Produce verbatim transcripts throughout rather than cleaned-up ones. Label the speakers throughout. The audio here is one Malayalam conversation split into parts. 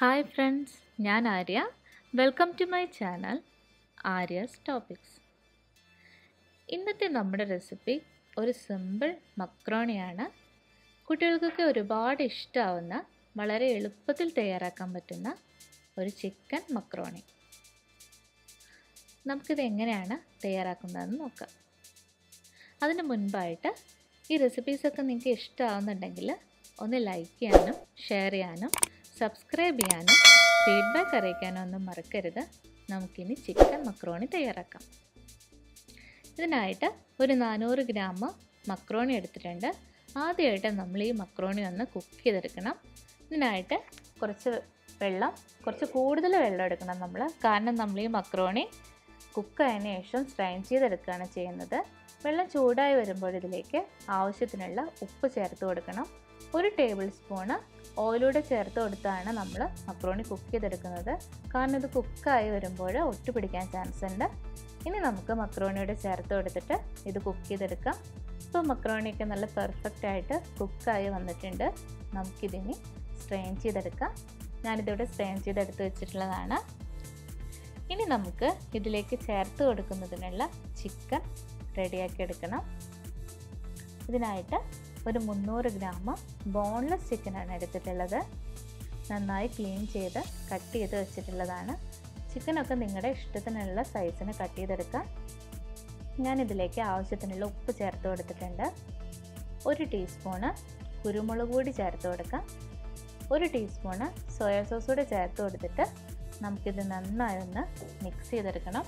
Speaker 1: ഹായ് ഫ്രണ്ട്സ്, ഞാൻ Arya. Welcome to my channel Arya's topics. ഇന്നത്തെ നമ്മുടെ റെസിപ്പി ഒരു സിമ്പിൾ മക്രോണിയാണ്. കുട്ടികൾക്കൊക്കെ ഒരുപാട് ഇഷ്ടമാവുന്ന, വളരെ എളുപ്പത്തിൽ തയ്യാറാക്കാൻ പറ്റുന്ന ഒരു ചിക്കൻ മക്രോണി. നമുക്കിത് എങ്ങനെയാണ് തയ്യാറാക്കുന്നതെന്ന് നോക്കാം. അതിന് മുൻപായിട്ട് ഈ റെസിപ്പീസൊക്കെ നിങ്ങൾക്ക് ഇഷ്ടമാവുന്നുണ്ടെങ്കിൽ ഒന്ന് ലൈക്ക് ചെയ്യാനും ഷെയർ ചെയ്യാനും സബ്സ്ക്രൈബ് ചെയ്യാനും ഫീഡ്ബാക്ക് അറിയിക്കാനും ഒന്നും മറക്കരുത്. നമുക്കിനി ചിക്കൻ മക്രോണി തയ്യാറാക്കാം. ഇതിനായിട്ട് ഒരു നാനൂറ് ഗ്രാം മക്രോണി എടുത്തിട്ടുണ്ട്. ആദ്യമായിട്ട് നമ്മൾ ഈ മക്രോണി ഒന്ന് കുക്ക് ചെയ്തെടുക്കണം. ഇതിനായിട്ട് കുറച്ച് വെള്ളം, കുറച്ച് കൂടുതൽ വെള്ളം എടുക്കണം നമ്മൾ. കാരണം നമ്മൾ ഈ മക്രോണി കുക്കായതിനു ശേഷം സ്ട്രെയിൻ ചെയ്തെടുക്കുകയാണ് ചെയ്യുന്നത്. വെള്ളം ചൂടായി വരുമ്പോൾ ഇതിലേക്ക് ആവശ്യത്തിനുള്ള ഉപ്പ് ചേർത്ത് കൊടുക്കണം. ഒരു ടേബിൾ സ്പൂണ് ഓയിലൂടെ ചേർത്ത് കൊടുത്താണ് നമ്മൾ മക്രോണി കുക്ക് ചെയ്തെടുക്കുന്നത്. കാരണം ഇത് കുക്കായി വരുമ്പോൾ ഒട്ടി പിടിക്കാൻ ചാൻസ് ഉണ്ട്. ഇനി നമുക്ക് മക്രോണിയുടെ ചേർത്ത് കൊടുത്തിട്ട് ഇത് കുക്ക് ചെയ്തെടുക്കാം. ഇപ്പോൾ മക്രോണിയൊക്കെ നല്ല പെർഫെക്റ്റ് ആയിട്ട് കുക്കായി വന്നിട്ടുണ്ട്. നമുക്കിതിനി സ്ട്രെയിൻ ചെയ്തെടുക്കാം. ഞാനിതിവിടെ സ്ട്രെയിൻ ചെയ്തെടുത്ത് വെച്ചിട്ടുള്ളതാണ്. ഇനി നമുക്ക് ഇതിലേക്ക് ചേർത്ത് കൊടുക്കുന്നതിനുള്ള ചിക്കൻ റെഡിയാക്കി എടുക്കണം. ഇതിനായിട്ട് ഒരു മുന്നൂറ് ഗ്രാം ബോൺലെസ് ചിക്കനാണ് എടുത്തിട്ടുള്ളത്. നന്നായി ക്ലീൻ ചെയ്ത് കട്ട് ചെയ്ത് വെച്ചിട്ടുള്ളതാണ്. ചിക്കനൊക്കെ നിങ്ങളുടെ ഇഷ്ടത്തിനുള്ള സൈസിന് കട്ട് ചെയ്തെടുക്കാം. ഞാനിതിലേക്ക് ആവശ്യത്തിനുള്ള ഉപ്പ് ചേർത്ത് കൊടുത്തിട്ടുണ്ട്. ഒരു ടീസ്പൂണ് കുരുമുളക് പൊടി ചേർത്ത് കൊടുക്കാം. ഒരു ടീസ്പൂണ് സോയാ സോസ് കൂടി ചേർത്ത് കൊടുത്തിട്ട് നമുക്കിത് നന്നായി ഒന്ന് മിക്സ് ചെയ്തെടുക്കണം.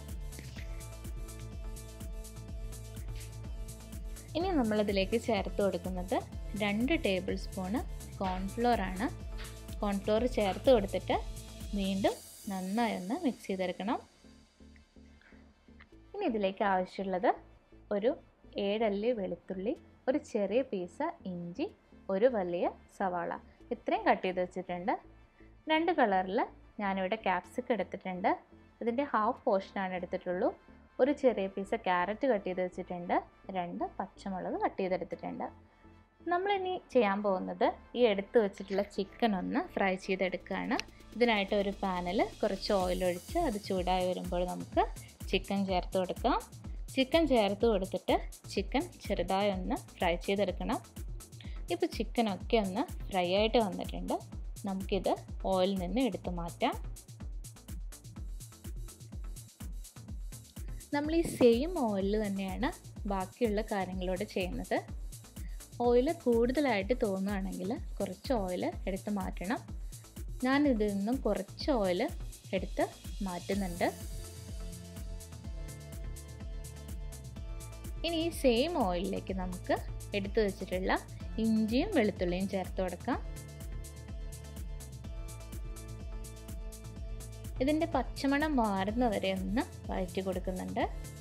Speaker 1: ഇനി നമ്മളിതിലേക്ക് ചേർത്ത് കൊടുക്കുന്നത് രണ്ട് ടേബിൾ സ്പൂണ് കോൺഫ്ലോർ ആണ്. കോൺഫ്ലോർ ചേർത്ത് കൊടുത്തിട്ട് വീണ്ടും നന്നായി ഒന്ന് മിക്സ് ചെയ്തെടുക്കണം. ഇനി ഇതിലേക്ക് ആവശ്യമുള്ളത് ഒരു ഏഴല്ലി വെളുത്തുള്ളി, ഒരു ചെറിയ പീസ് ഇഞ്ചി, ഒരു വലിയ സവാള, ഇത്രയും കട്ട് ചെയ്ത് വെച്ചിട്ടുണ്ട്. രണ്ട് കളറിൽ ഞാനിവിടെ ക്യാപ്സിക്കം എടുത്തിട്ടുണ്ട്. ഇതിൻ്റെ ഹാഫ് പോർഷനാണ് എടുത്തിട്ടുള്ളൂ. ഒരു ചെറിയ പീസ് ക്യാരറ്റ് കട്ട് ചെയ്ത് വെച്ചിട്ടുണ്ട്. രണ്ട് പച്ചമുളക് കട്ട് ചെയ്തെടുത്തിട്ടുണ്ട്. നമ്മളിനി ചെയ്യാൻ പോകുന്നത് ഈ എടുത്ത് വെച്ചിട്ടുള്ള ചിക്കൻ ഒന്ന് ഫ്രൈ ചെയ്തെടുക്കുകയാണ്. ഇതിനായിട്ട് ഒരു പാനിൽ കുറച്ച് ഓയിൽ ഒഴിച്ച് അത് ചൂടായി വരുമ്പോൾ നമുക്ക് ചിക്കൻ ചേർത്ത് കൊടുക്കാം. ചിക്കൻ ചേർത്ത് കൊടുത്തിട്ട് ചിക്കൻ ചെറുതായി ഒന്ന് ഫ്രൈ ചെയ്തെടുക്കണം. ഇപ്പോൾ ചിക്കനൊക്കെ ഒന്ന് ഫ്രൈ ആയിട്ട് വന്നിട്ടുണ്ട്. നമുക്കിത് ഓയിലിൽ നിന്ന് എടുത്തു മാറ്റാം. നമ്മൾ ഈ സെയിം ഓയിലിൽ തന്നെയാണ് ബാക്കിയുള്ള കാര്യങ്ങളോട് ചെയ്യുന്നത്. ഓയിൽ കൂടുതലായിട്ട് തോന്നുകയാണെങ്കിൽ കുറച്ച് ഓയിൽ എടുത്ത് മാറ്റണം. ഞാൻ ഇതിൽ നിന്നും കുറച്ച് ഓയിൽ എടുത്ത് മാറ്റുന്നുണ്ട്. ഇനി ഈ സെയിം ഓയിലിലേക്ക് നമുക്ക് എടുത്തു വെച്ചിട്ടുള്ള ഇഞ്ചിയും വെളുത്തുള്ളിയും ചേർത്ത് കൊടുക്കാം. ഇതിൻ്റെ പച്ചമണം മാറുന്നവരെ ഒന്ന് വഴറ്റി കൊടുക്കുന്നുണ്ട്.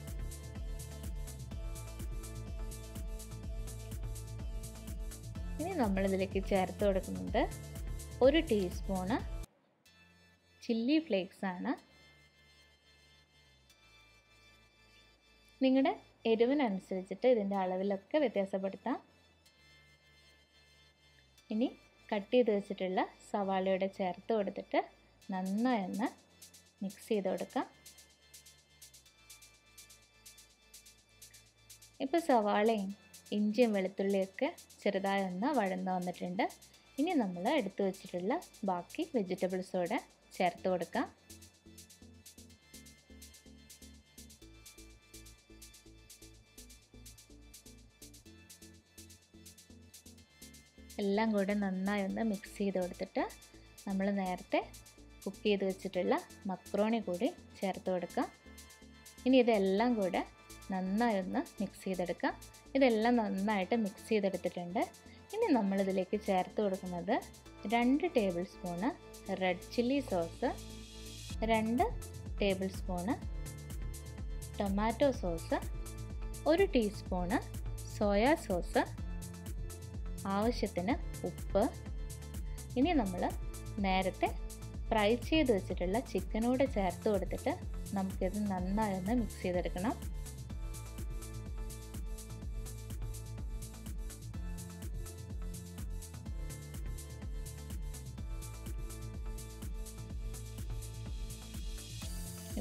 Speaker 1: ഇനി നമ്മളിതിലേക്ക് ചേർത്ത് കൊടുക്കുന്നത് ഒരു ടീസ്പൂണ് ചില്ലി ഫ്ലേക്സ് ആണ്. നിങ്ങളുടെ എരിവിനനുസരിച്ചിട്ട് ഇതിൻ്റെ അളവിലൊക്കെ വ്യത്യാസപ്പെടുത്താം. ഇനി കട്ട് ചെയ്ത് വെച്ചിട്ടുള്ള സവാളയോടെ ചേർത്ത് കൊടുത്തിട്ട് നന്നായി ഒന്ന് മിക്സ് ചെയ്ത് കൊടുക്കാം. ഇപ്പോൾ സവാളയും ഇഞ്ചിയും വെളുത്തുള്ളിയൊക്കെ ചെറുതായി ഒന്ന് വഴന്ന് വന്നിട്ടുണ്ട്. ഇനി നമ്മൾ എടുത്തു വെച്ചിട്ടുള്ള ബാക്കി വെജിറ്റബിൾസോടെ ചേർത്ത് കൊടുക്കാം. എല്ലാം കൂടെ നന്നായി ഒന്ന് മിക്സ് ചെയ്ത് കൊടുത്തിട്ട് നമ്മൾ നേരത്തെ കുക്ക് ചെയ്ത് വെച്ചിട്ടുള്ള മക്രോണി കൂടി ചേർത്ത് കൊടുക്കാം. ഇനി ഇതെല്ലാം കൂടെ നന്നായി ഒന്ന് മിക്സ് ചെയ്തെടുക്കാം. ഇതെല്ലാം നന്നായിട്ട് മിക്സ് ചെയ്തെടുത്തിട്ടുണ്ട്. ഇനി നമ്മളിതിലേക്ക് ചേർത്ത് കൊടുക്കുന്നത് രണ്ട് tablespoon red chilli sauce, രണ്ട് ടേബിൾ സ്പൂണ് ടൊമാറ്റോ സോസ്, ഒരു ടീസ്പൂണ് സോയാ സോസ്, ആവശ്യത്തിന് ഉപ്പ്. ഇനി നമ്മൾ നേരത്തെ ഫ്രൈ ചെയ്ത് വെച്ചിട്ടുള്ള ചിക്കനോട് ചേർത്ത് കൊടുത്തിട്ട് നമുക്കിത് നന്നായി ഒന്ന് മിക്സ് ചെയ്തെടുക്കണം.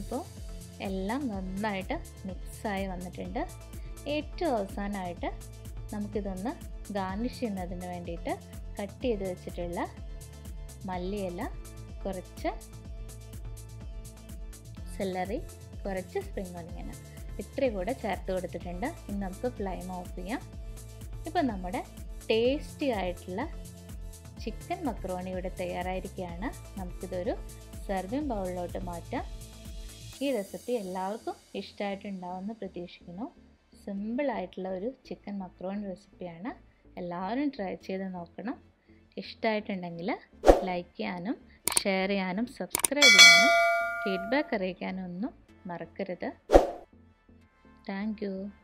Speaker 1: ഇപ്പോൾ എല്ലാം നന്നായിട്ട് മിക്സായി വന്നിട്ടുണ്ട്. ഏറ്റവും അവസാനമായിട്ട് നമുക്കിതൊന്ന് ഗാർണിഷ് ചെയ്യുന്നതിന് വേണ്ടിയിട്ട് കട്ട് ചെയ്ത് വെച്ചിട്ടുള്ള മല്ലിയില, കുറച്ച് സെല്ലറി, കുറച്ച് സ്പ്രിംഗ് ഒനിയൻ ഇത്രയും കൂടെ ചേർത്ത് കൊടുത്തിട്ടുണ്ട്. ഇനി നമുക്ക് ഫ്ലെയിം ഓഫ് ചെയ്യാം. ഇപ്പോൾ നമ്മുടെ ടേസ്റ്റി ആയിട്ടുള്ള ചിക്കൻ മക്രോണി ഇവിടെ തയ്യാറായിരിക്കുകയാണ്. നമുക്കിതൊരു സെർവിങ് ബൗളിലോട്ട് മാറ്റാം. ഈ റെസിപ്പി എല്ലാവർക്കും ഇഷ്ടമായിട്ടുണ്ടാവുമെന്ന് പ്രതീക്ഷിക്കുന്നു. സിമ്പിളായിട്ടുള്ള ഒരു ചിക്കൻ മക്രോണി റെസിപ്പിയാണ്. എല്ലാവരും ട്രൈ ചെയ്ത് നോക്കണം. ഇഷ്ടമായിട്ടുണ്ടെങ്കിൽ ലൈക്ക് ചെയ്യാനും ഷെയർ ചെയ്യാനും സബ്സ്ക്രൈബ് ചെയ്യാനും ഫീഡ്ബാക്ക് അറിയിക്കാനും ഒന്നും മറക്കരുത്. Thank U.